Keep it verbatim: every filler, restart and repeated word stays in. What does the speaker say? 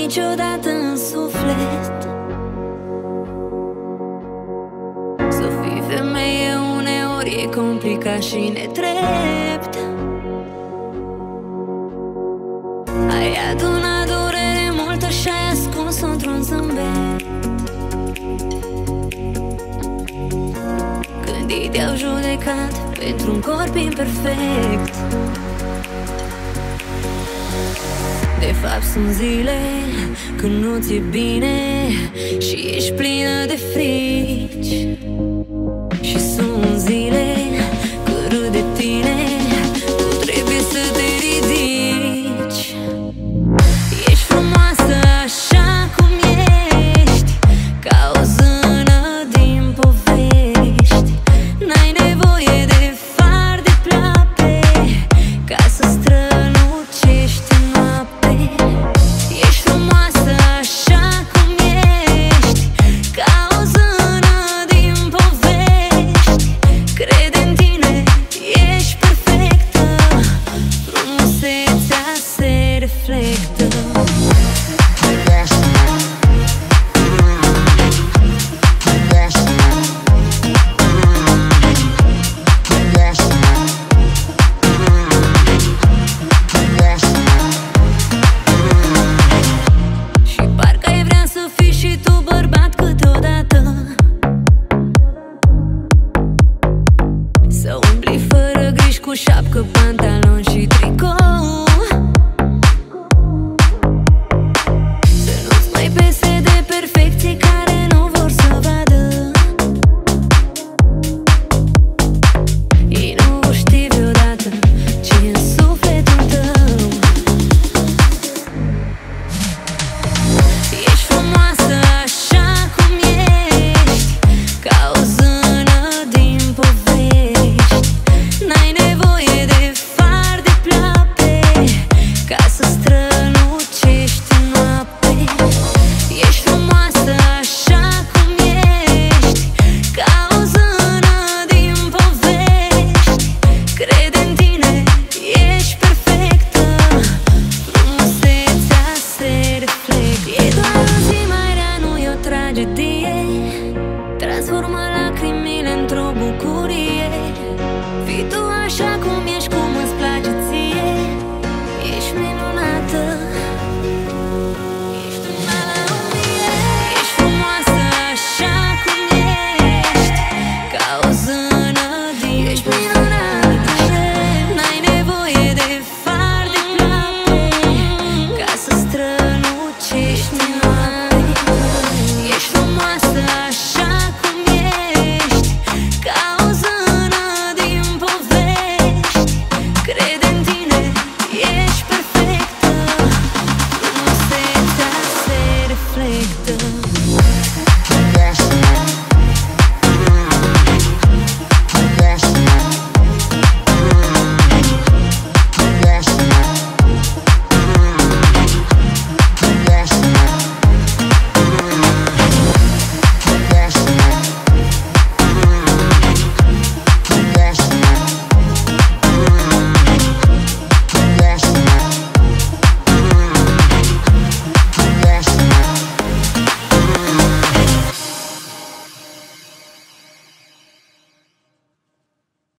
niciodată în suflet. Să fii femeie uneori e complicat și nedrept. Ai adunat durere multă și ai ascuns-o într-un zâmbet. Când ei te-au judecat pentru un corp imperfect. De fapt sunt zile când nu ți-e bine și ești plină de frici. Și sunt zile